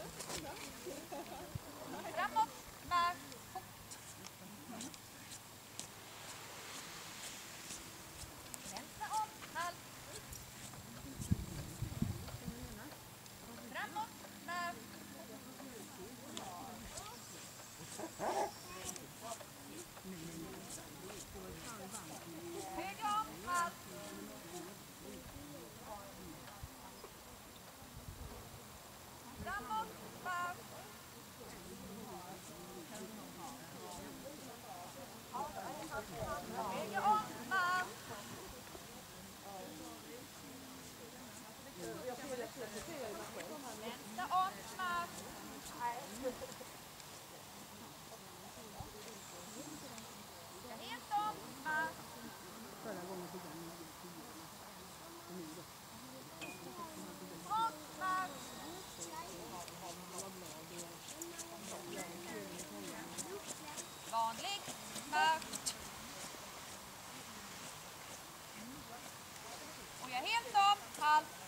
Framåt, marsch, fort. Vänster om, halt. Framåt, marsch. Höger om, halt. Framåt, marsch. Höger om, marsch. Vänster om, marsch. Helt om, marsch. Bort, marsch. Vanlig, marsch. Och jag helt om, halt.